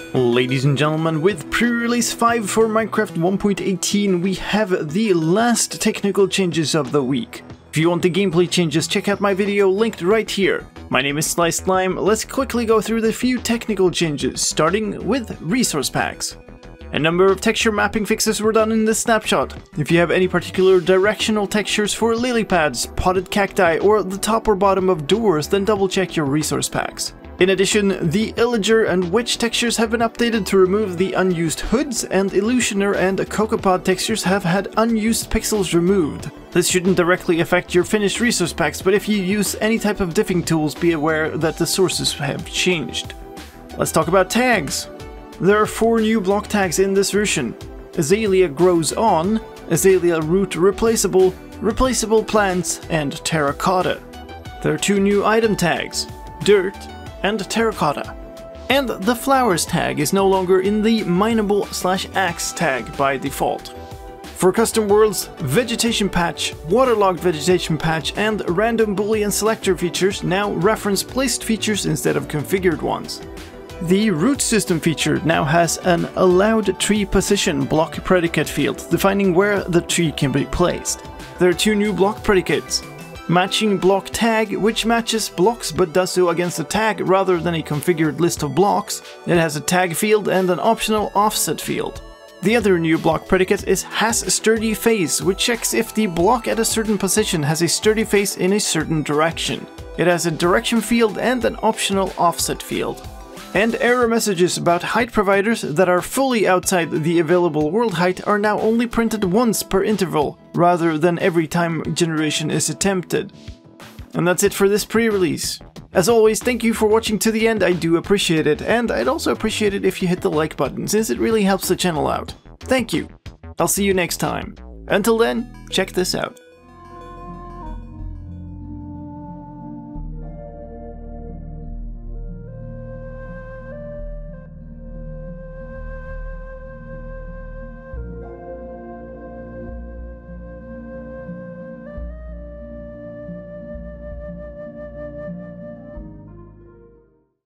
Ladies and gentlemen, with pre-release 5 for Minecraft 1.18, we have the last technical changes of the week. If you want the gameplay changes, check out my video linked right here. My name is Sliced Lime. Let's quickly go through the few technical changes, starting with resource packs. A number of texture mapping fixes were done in this snapshot. If you have any particular directional textures for lily pads, potted cacti, or the top or bottom of doors, then double check your resource packs. In addition, the Pillager and Witch textures have been updated to remove the unused hoods, and Illusioner and Cocopod textures have had unused pixels removed. This shouldn't directly affect your finished resource packs, but if you use any type of diffing tools, be aware that the sources have changed. Let's talk about tags. There are 4 new block tags in this version. Azalea grows on, Azalea root replaceable, replaceable plants, and terracotta. There are 2 new item tags, dirt and terracotta. And the flowers tag is no longer in the mineable/axe tag by default. For custom worlds, vegetation patch, waterlogged vegetation patch, and random boolean selector features now reference placed features instead of configured ones. The root system feature now has an allowed tree position block predicate field defining where the tree can be placed. There are 2 new block predicates. Matching block tag, which matches blocks but does so against a tag rather than a configured list of blocks. It has a tag field and an optional offset field. The other new block predicate is has sturdy face, which checks if the block at a certain position has a sturdy face in a certain direction. It has a direction field and an optional offset field. And error messages about height providers that are fully outside the available world height are now only printed once per interval, rather than every time generation is attempted. And that's it for this pre-release. As always, thank you for watching to the end, I do appreciate it, and I'd also appreciate it if you hit the like button, since it really helps the channel out. Thank you! I'll see you next time. Until then, check this out.